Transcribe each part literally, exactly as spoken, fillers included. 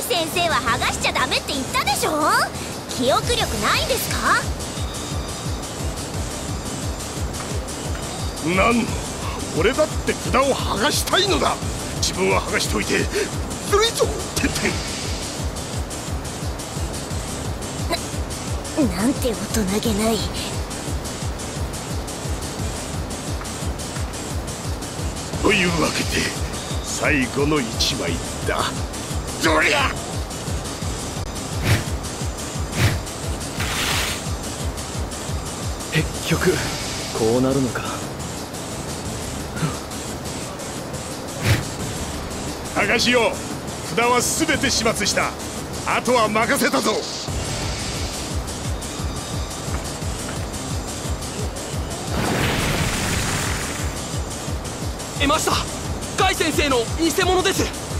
先生は剥がしちゃダメって言ったでしょ。記憶力ないんですか？ なんの、俺だって札を剥がしたいのだ。自分は剥がしておいてずるいぞ、てってん。 な、なんて大人げない。 というわけで最後の一枚だ。どりゃ結局こうなるのか。 剥がしよ、札は全て始末した。あとは任せたぞ。 得ました。甲斐先生の偽物です。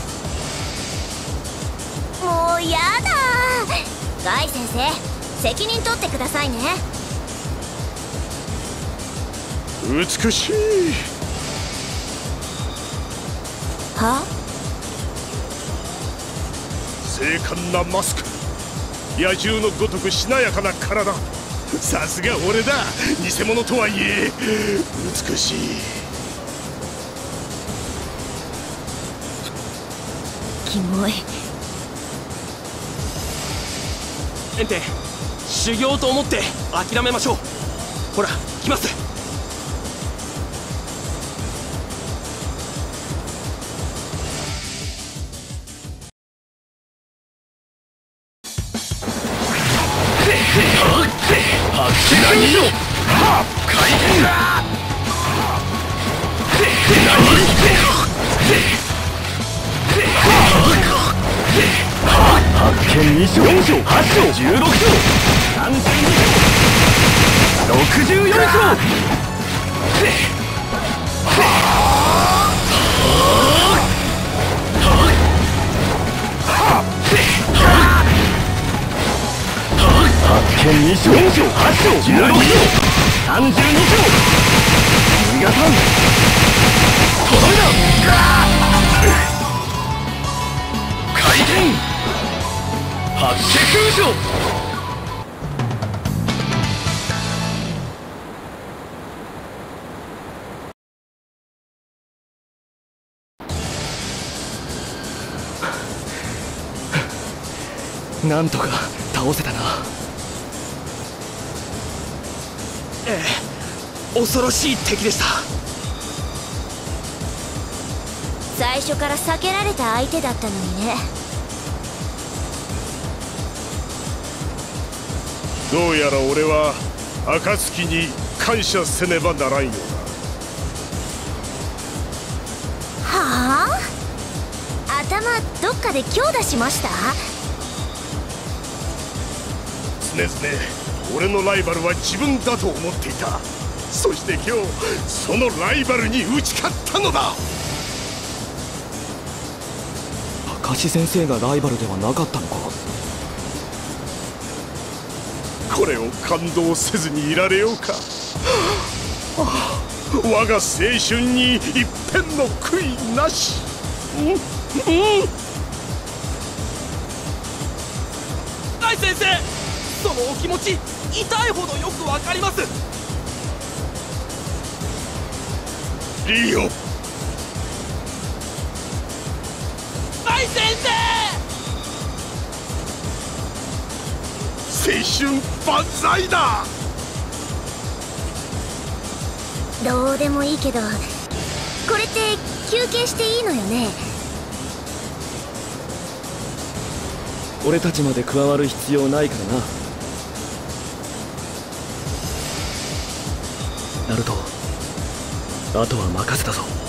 もうやだ。甲斐先生、責任取ってくださいね。 美しい。 は？ 精悍なマスク、野獣のごとくしなやかな体。さすが俺だ。偽物とはいえ美しい。 キモい。 エンテ、修行と思って諦めましょう。ほら来ます。発見に章、よん章、はち章、じゅうろく章、さんじゅうに章、ろくじゅうよん章。発見に章、よん章、はち章、じゅうろく章、さんじゅうに章。逃がさん。とどめだ。回転。発射空所。なんとか倒せたな。ええ、恐ろしい敵でした。 最初から避けられた相手だったのにね。 どうやら俺は暁に感謝せねばならんようだ。 はあ？頭どっかで強打しました？ 常々俺のライバルは自分だと思っていた。そして今日そのライバルに打ち勝ったのだ。 明石先生がライバルではなかったのか。 これを感動せずにいられようか。我が青春に一片の悔いなし。うんうん。 甲斐先生、そのお気持ち痛いほどよくわかります。 リオ、 甲斐先生。 青春万歳だ。 どうでもいいけど、これって休憩していいのよね？ 俺たちまで加わる必要ないからな。ナルト、あとは任せたぞ。